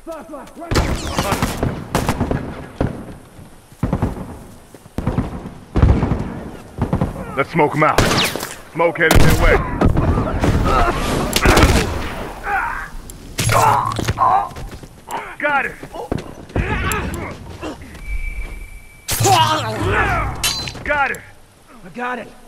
Let's smoke him out. Smoke headed their way. Got it. Got it. I got it.